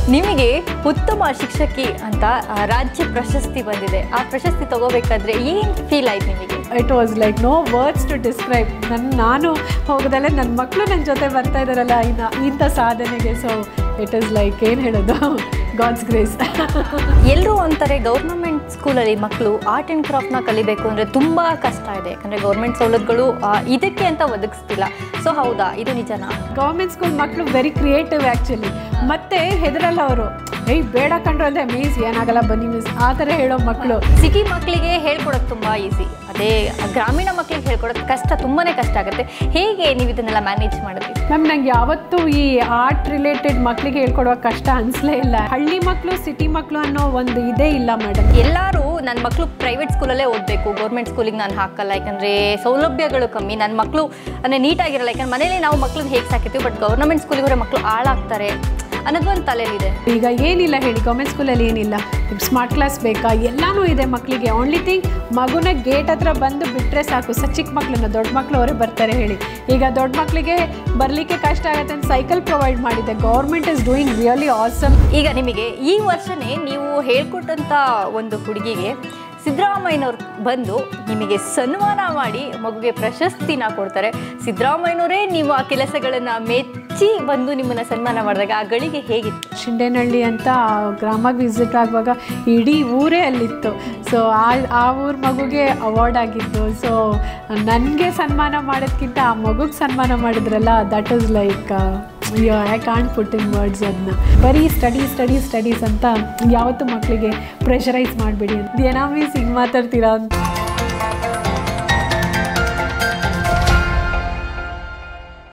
ನಿಮಗೆ ಉತ್ತಮ ಶಿಕ್ಷಕಿ ಅಂತ ರಾಜ್ಯ ಪ್ರಶಸ್ತಿ ಬಂದಿದೆ. ಆ ಪ್ರಶಸ್ತಿ ತಗೋಬೇಕಾದ್ರೆ ಏನು ಫೀಲ್ ಆಯ್ತು ನಿಮಗೆ? It was like no words to describe. ನಾನು ಹೋಗೋದಲ್ಲೇ ನನ್ನ ಮಕ್ಕಳು ನನ್ನ ಜೊತೆ ಬರ್ತಾ ಇದ್ದಾರಲ್ಲ ಇಂಥ ಸಾಧನೆಗೆ. ಸೊ ಇಟ್ ಈಸ್ ಲೈಕ್ ಏನು ಹೇಳೋದು, ಗಾಡ್ಸ್ ಗ್ರೇಸ್. ಎಲ್ಲರೂ ಅಂತಾರೆ ಗೌರ್ಮೆಂಟ್ ಸ್ಕೂಲಲ್ಲಿ ಮಕ್ಕಳು ಆರ್ಟ್ ಆ್ಯಂಡ್ ಕ್ರಾಫ್ಟ್ನ ಕಲಿಬೇಕು ಅಂದರೆ ತುಂಬ ಕಷ್ಟ ಇದೆ, ಯಾಕಂದರೆ ಗೌರ್ಮೆಂಟ್ ಸವಲತ್ತುಗಳು ಇದಕ್ಕೆ ಅಂತ ಒದಗಿಸ್ತಿಲ್ಲ. ಸೊ ಹೌದಾ, ಇದು ನಿಜನಾ? ಗೌರ್ಮೆಂಟ್ ಸ್ಕೂಲ್ ಮಕ್ಕಳು ವೆರಿ ಕ್ರಿಯೇಟಿವ್ ಆ್ಯಕ್ಚುಲಿ. ಮತ್ತು ಹೆದರಲ್ಲ ಅವರು, ಬೇಡ ಕಂಡ್ರು ಅಂದರೆ ಮಿಸ್ ಏನಾಗಲ್ಲ ಬನ್ನಿ ಮಿಸ್ ಆ ಥರ ಹೇಳೋ ಮಕ್ಕಳು. ಸಿಟಿ ಮಕ್ಕಳಿಗೆ ಹೇಳ್ಕೊಡೋದು ತುಂಬ ಈಸಿ, ಅದೇ ಗ್ರಾಮೀಣ ಮಕ್ಕಳಿಗೆ ಹೇಳ್ಕೊಡೋದು ಕಷ್ಟ, ತುಂಬಾ ಕಷ್ಟ ಆಗುತ್ತೆ. ಹೇಗೆ ನೀವು ಇದನ್ನೆಲ್ಲ ಮ್ಯಾನೇಜ್ ಮಾಡಿದ್ರಿ? ಮ್ಯಾಮ್, ನಂಗೆ ಯಾವತ್ತೂ ಈ ಆರ್ಟ್ ರಿಲೇಟೆಡ್ ಮಕ್ಕಳಿಗೆ ಹೇಳ್ಕೊಡುವ ಕಷ್ಟ ಅನಿಸ್ಲೇ ಇಲ್ಲ. ಹಳ್ಳಿ ಮಕ್ಕಳು ಸಿಟಿ ಮಕ್ಕಳು ಅನ್ನೋ ಒಂದು ಇದೇ ಇಲ್ಲ ಮೇಡಮ್. ಎಲ್ಲರೂ ನನ್ನ ಮಕ್ಕಳು ಪ್ರೈವೇಟ್ ಸ್ಕೂಲಲ್ಲೇ ಓದಬೇಕು, ಗೌರ್ಮೆಂಟ್ ಸ್ಕೂಲಿಗೆ ನಾನು ಹಾಕಲ್ಲ, ಯಾಕಂದರೆ ಸೌಲಭ್ಯಗಳು ಕಮ್ಮಿ, ನನ್ನ ಮಕ್ಕಳು ಅಂದರೆ ನೀಟಾಗಿರಲ್ಲ, ಯಾಕಂದ್ರೆ ಮನೇಲಿ ನಾವು ಮಕ್ಕಳನ್ನ ಹೇಗೆ ಸಾಕಿರ್ತೀವಿ, ಬಟ್ ಗೌರ್ಮೆಂಟ್ ಸ್ಕೂಲಿಗೆ ಹೋದರೆ ಮಕ್ಕಳು ಹಾಳಾಗ್ತಾರೆ ಅನ್ನೋದು ಒಂದು ತಲೆಯಲ್ಲಿದೆ. ಈಗ ಏನಿಲ್ಲ ಹೇಳಿ, ಗೌರ್ಮೆಂಟ್ ಸ್ಕೂಲಲ್ಲಿ ಏನಿಲ್ಲ, ಸ್ಮಾರ್ಟ್ ಕ್ಲಾಸ್ ಬೇಕಾ, ಎಲ್ಲನೂ ಇದೆ ಮಕ್ಕಳಿಗೆ. ಓನ್ಲಿ ಥಿಂಗ್ ಮಗುನ ಗೇಟ್ ಹತ್ರ ಬಂದು ಬಿಟ್ಟರೆ ಸಾಕು. ಚಿಕ್ಕ ಮಕ್ಕಳನ್ನ, ದೊಡ್ಡ ಮಕ್ಕಳು ಅವರೇ ಬರ್ತಾರೆ ಹೇಳಿ. ಈಗ ದೊಡ್ಡ ಮಕ್ಕಳಿಗೆ ಬರಲಿಕ್ಕೆ ಕಷ್ಟ ಆಗುತ್ತೆ ಅಂತ ಸೈಕಲ್ ಪ್ರೊವೈಡ್ ಮಾಡಿದೆ. Government is doing really awesome. ಈಗ ನಿಮಗೆ ಈ ವರ್ಷನೇ ನೀವು ಹೇಳ್ಕೊಟ್ಟಂಥ ಒಂದು ಹುಡುಗಿಗೆ ಸಿದ್ದರಾಮಯ್ಯನವ್ರು ಬಂದು ನಿಮಗೆ ಸನ್ಮಾನ ಮಾಡಿ ಮಗುಗೆ ಪ್ರಶಸ್ತಿನ ಕೊಡ್ತಾರೆ. ಸಿದ್ದರಾಮಯ್ಯನವರೇ ನಿಮ್ಮ ಕೆಲಸಗಳನ್ನು ಮೆಚ್ಚಿ ಬಂದು ನಿಮ್ಮನ್ನು ಸನ್ಮಾನ ಮಾಡಿದಾಗ ಆ ಗಳಿಗೆ ಹೇಗಿತ್ತು? ಶಿಂಡೇನಹಳ್ಳಿ ಅಂತ ಗ್ರಾಮಕ್ಕೆ ವಿಸಿಟ್ ಆಗುವಾಗ ಇಡೀ ಊರೇ ಅಲ್ಲಿತ್ತು. ಸೊ ಆ ಊರ ಮಗುಗೆ ಅವಾರ್ಡ್ ಆಗಿದ್ದು. ಸೊ ನನಗೆ ಸನ್ಮಾನ ಮಾಡೋದಕ್ಕಿಂತ ಆ ಮಗುಗೆ ಸನ್ಮಾನ ಮಾಡಿದ್ರಲ್ಲ, that is like I can't put in words. ಅದನ್ನ ಬರೀ ಸ್ಟಡೀಸ್ ಅಂತ ಯಾವತ್ತೂ ಮಕ್ಕಳಿಗೆ ಪ್ರೆಷರೈಸ್ ಮಾಡಬೇಡಿ ಅಂತ. ಏನೋ ಮೀನ್ಸ್ ಹಿಂಗೆ ಮಾತಾಡ್ತೀರಾ ಅಂತ.